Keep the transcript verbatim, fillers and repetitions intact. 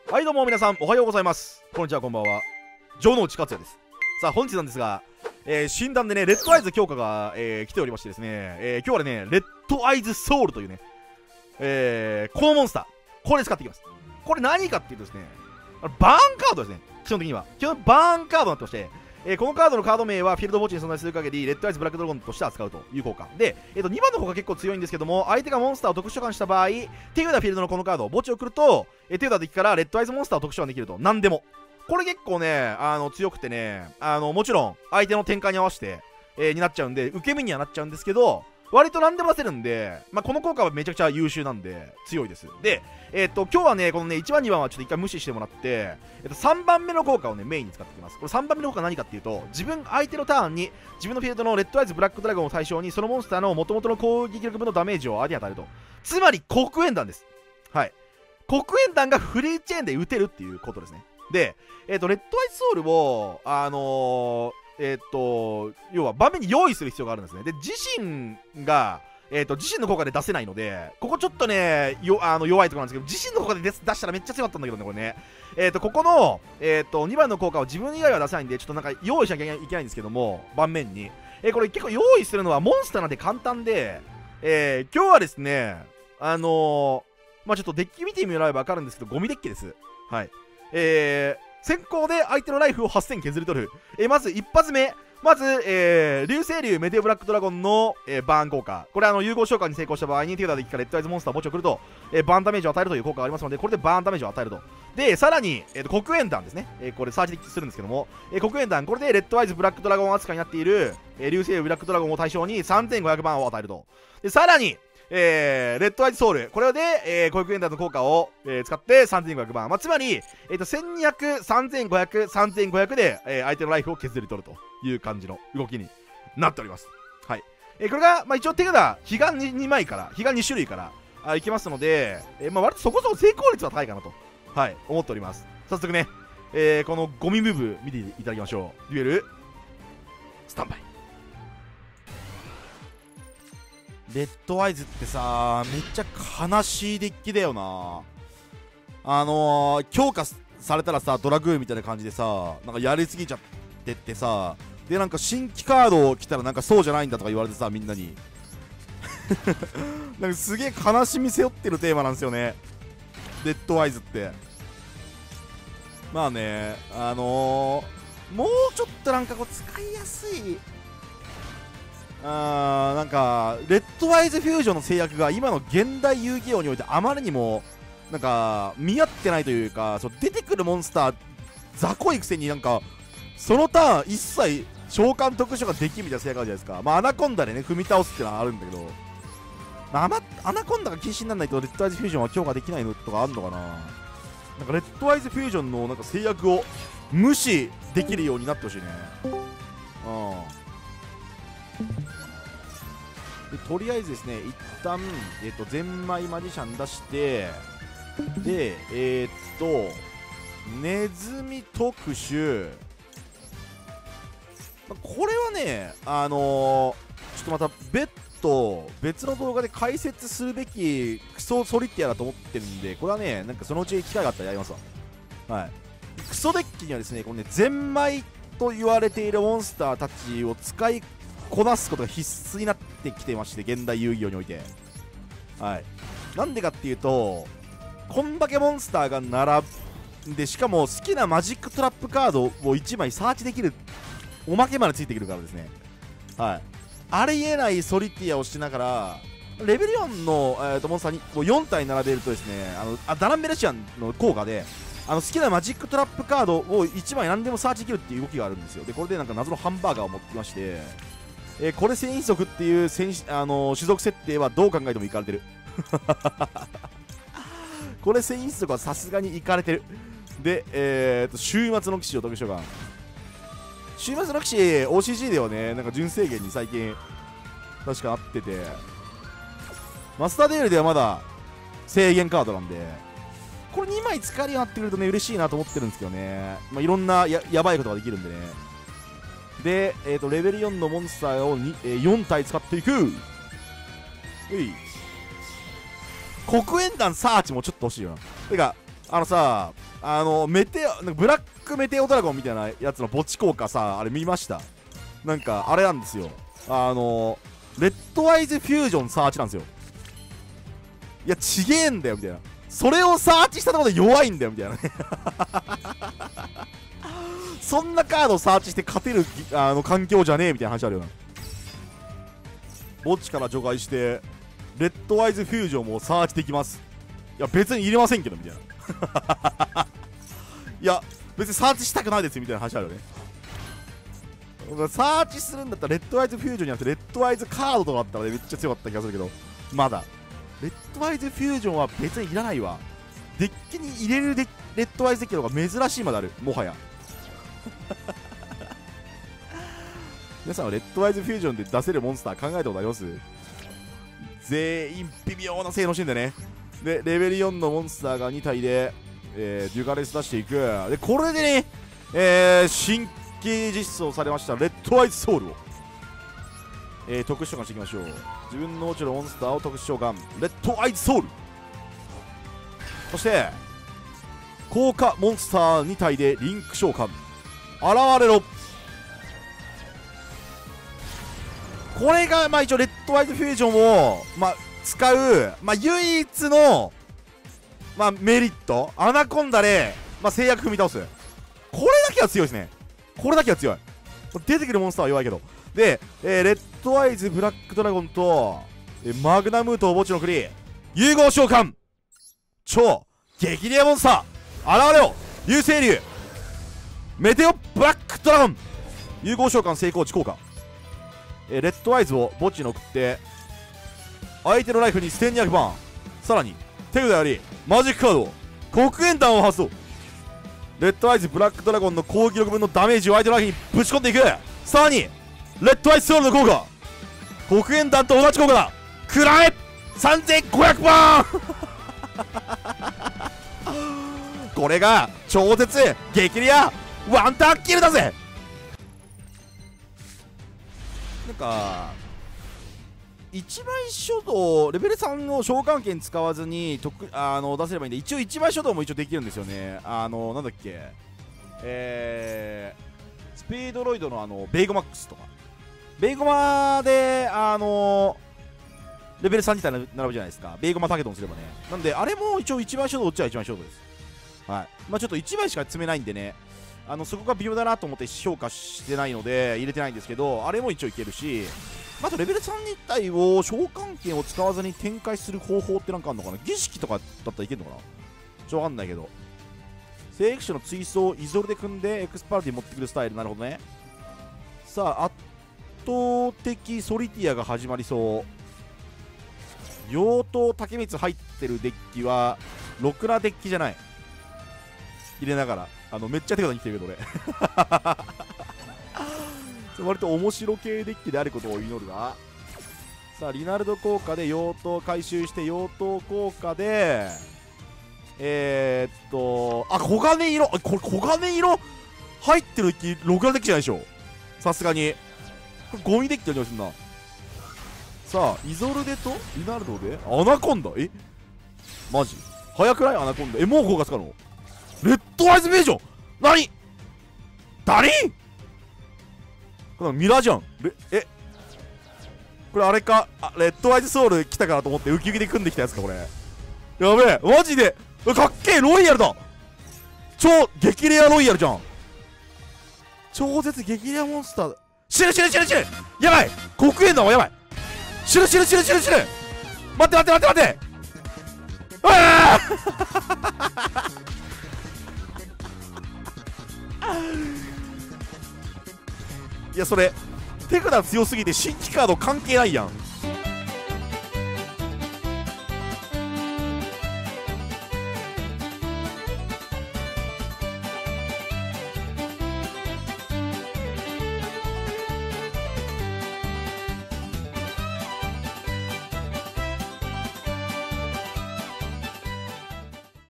はいどうも皆さんおはようございます。こんにちは、こんばんは。城之内克也です。さあ本日なんですが、えー、診断でねレッドアイズ強化が、えー、来ておりましてですね、えー、今日はねレッドアイズソウルというね、えー、このモンスターこれ使っていきます。これ何かっていうとですね、バーンカードですね。基本的には基本バーンカードになってまして、えー、このカードのカード名はフィールド墓地に存在する限りレッドアイズブラックドラゴンとして扱うという効果で、えー、とにばんの方が結構強いんですけども、相手がモンスターを特殊召喚した場合、手札フィールドのこのカード墓地を送ると、えー、手札敵からレッドアイズモンスターを特殊召喚できると。何でもこれ結構ねあの強くてね、あのもちろん相手の展開に合わせて、えー、になっちゃうんで受け身にはなっちゃうんですけど、割と何でも出せるんで、まあ、この効果はめちゃくちゃ優秀なんで強いです。で、えー、っと今日はねこのねいちばんにばんはちょっと一回無視してもらって、えー、っとさんばんめの効果をねメインに使っていきます。これさんばんめの効果は何かっていうと、自分相手のターンに自分のフィールドのレッドアイズブラックドラゴンを対象にそのモンスターの元々の攻撃力分のダメージを相手に与えると。つまり黒煙弾です。はい、黒煙弾がフリーチェーンで撃てるっていうことですね。で、えー、っとレッドアイズソウルをあのー、えー、っと要は場面に用意する必要があるんですね。で自身がえー、と自身の効果で出せないので、ここちょっとねよあの弱いところなんですけど、自身の効果で出したらめっちゃ強かったんだけどね、これね。えー、とここの、えー、とにばんの効果を自分以外は出せないんで、ちょっとなんか用意しなきゃいけないんですけども、盤面に、えー、これ結構用意するのはモンスターなんで簡単で、えー、今日はですね、あのー、まあちょっとデッキ見てもらえば分かるんですけど、ゴミデッキです。はい。えー、先行で相手のライフをはっせん削り取る。えー、まず一発目。まず、えー、流星竜メテオブラックドラゴンの、えー、バーン効果。これあの融合召喚に成功した場合に手札で敵からレッドアイズモンスターを墓地を送ると、えー、バーンダメージを与えるという効果がありますので、これでバーンダメージを与えると。でさらに、えー、と黒煙弾ですね、えー、これサーチでするんですけども、えー、黒煙弾これでレッドアイズブラックドラゴン扱いになっている、えー、流星竜ブラックドラゴンを対象にさんぜんごひゃくバーンを与えると。でさらにえー、レッドアイズソウルこれで、えー、黒煙弾の効果を、えー、使ってさんぜんごひゃくバーン、まあ、つまり、えー、とせんにひゃく、さんぜんごひゃく、さんぜんごひゃくで、えー、相手のライフを削り取るという感じの動きになっております。はい、えー、これが、まあ、一応手札彼岸 2, にまいから彼岸に種類からあいきますので、えーまあ、割とそこそこ成功率は高いかなと、はい、思っております。早速ね、えー、このゴミムーブ見ていただきましょう。デュエルスタンバイ。レッドアイズってさめっちゃ悲しいデッキだよな。あのー、強化されたらさドラグーンみたいな感じでさなんかやりすぎちゃってってさ、でなんか新規カード来たらなんかそうじゃないんだとか言われてさ、みんなになんかすげえ悲しみ背負ってるテーマなんですよね、レッドアイズって。まあね、あのー、もうちょっとなんかこう使いやすい、あーなんかレッドアイズフュージョンの制約が今の現代遊戯王においてあまりにもなんか見合ってないというか、そう出てくるモンスター雑魚いくせになんかそのターン一切召喚特殊ができんみたいな制約あるじゃないですか。まあアナコンダでね踏み倒すっていうのはあるんだけど、まあ、アナコンダが禁止にならないとレッドアイズフュージョンは強化できないのとかあるのかな。なんかレッドアイズフュージョンのなんか制約を無視できるようになってほしいね。うんでとりあえずですね一旦、えー、とゼンマイマジシャン出して、でえー、っとネズミ特殊、これはねあのー、ちょっとまた別途別の動画で解説するべきクソソリティアだと思ってるんで、これはねなんかそのうち機会があったらやりますわ。はい、クソデッキにはですねこのねゼンマイと言われているモンスターたちを使いこなすことが必須になってきてまして、現代遊戯王において。はい、なんでかっていうとこんだけモンスターが並んで、しかも好きなマジックトラップカードをいちまいサーチできるおまけまでついてくるからですね。はい、ありえないソリティアをしながらレベルよんの、えー、とモンスターにこうよん体並べるとですね、あのあダランベルシアンの効果であの好きなマジックトラップカードをいちまい何でもサーチできるっていう動きがあるんですよ。でこれでなんか謎のハンバーガーを持ってきまして、えー、これ戦士族っていう戦士、あのー、種族設定はどう考えてもいかれてるこれ戦士族はさすがにいかれてる。で、えー、と週末の騎士を特殊召喚、週末の騎士 オーシージー ではねなんか純正元に最近確かあってて、マスターデールではまだ制限カードなんでこれにまい使えるようになってくるとね嬉しいなと思ってるんですけどね、まあ、いろんな や, やばいことができるんでね。で、えー、とレベルよんのモンスターをに、えー、よん体使っていく。うい黒煙弾サーチもちょっと欲しいよな。てかあのさあのメテオなんかブラックメテオドラゴンみたいなやつの墓地効果さ、あれ見ました？なんかあれなんですよ、あのレッドアイズフュージョンサーチなんですよ。いやちげえんだよみたいな、それをサーチしたところで弱いんだよみたいなねそんなカードをサーチして勝てるあの環境じゃねえみたいな話あるよな。墓地から除外してレッドアイズフュージョンもサーチできます。いや別に入れませんけどみたいないや別にサーチしたくないですみたいな話あるよね。サーチするんだったらレッドアイズフュージョンじゃなくてレッドアイズカードとかだったら、ね、めっちゃ強かった気がするけど、まだレッドアイズフュージョンは別にいらないわ。デッキに入れるデレッドアイズデッキの方が珍しいまである、もはや皆さんはレッドアイズフュージョンで出せるモンスター考えたことあります？全員微妙な性能してんだよね。でレベルよんのモンスターがに体で、えー、デュガレス出していく。でこれでね、えー、新規実装されましたレッドアイズソウルを、えー、特殊召喚していきましょう。自分の落ちるモンスターを特殊召喚、レッドアイズソウル。そして効果モンスターに体でリンク召喚、現れろ。これがまあ一応レッドアイズフュージョンを、まあ、使う、まあ、唯一の、まあ、メリット、アナコンダで、まあ、制約踏み倒す。これだけは強いですね。これだけは強い。出てくるモンスターは弱いけど。で、えー、レッドアイズブラックドラゴンと、えー、マグナムート墓地の栗融合召喚、超激レアモンスター現れよ。流星竜メテオブラックドラゴン融合召喚成功値効果、えー、レッドアイズを墓地に送って相手のライフにせんにひゃくばん、さらに手札よりマジックカードを黒煙弾を発動。レッドアイズブラックドラゴンの攻撃力分のダメージを相手のライフにぶち込んでいく。さらにレッドアイズソウルの効果、黒煙弾と同じ効果だ。くらえさんぜんごひゃくばんこれが超絶激レアワンタンキルだぜ。なんか一枚書道レベルさんの召喚剣使わずに特あの出せればいいんで、一応一枚書道も一応できるんですよね。あのなんだっけ、えー、スピードロイドのあのベイゴマックスとかベイゴマであのレベルさんに体並ぶじゃないですか。ベイゴマタケトンすればね。なんであれも一応一枚書道っちゃ一枚書道です。はい、まあちょっといちまいしか積めないんでね、あのそこが微妙だなと思って評価してないので入れてないんですけど、あれも一応いけるし、あとレベルさんに体を召喚剣を使わずに展開する方法ってなんかあるのかな。儀式とかだったらいけるのかな、ちょっとわかんないけど。聖域種の追走をイゾルで組んでエクスパルティ持ってくるスタイル、なるほどね。さあ圧倒的ソリティアが始まりそう。妖刀竹光入ってるデッキはろくなデッキじゃない。入れながらあのめっちゃ手札に来てるけど俺割と面白系デッキであることを祈るな。さあリナルド効果で妖刀回収して、妖刀効果でえー、っとあ黄金色、これ黄金色入ってるデッキろくなデッキじゃないでしょさすがに。これゴミデッキって言われてますな。さあイゾルデとリナルドでアナコンダ、えマジ早くない？アナコンダえもう効果使うの？レッドアイズベージョン何誰これミラーじゃん。レえこれあれか、あレッドアイズソウル来たからと思ってウキウキで組んできたやつかこれ。やべえマジでかっけえロイヤルだ。超激レアロイヤルじゃん。超絶激レアモンスターだ。死ぬ死ぬ死ぬ死ぬやばい黒煙弾はやばい。死ぬ死ぬ死ぬ死ぬ死ぬ待って待って待って待ってあいやそれ手札強すぎて新規カード関係ないやん。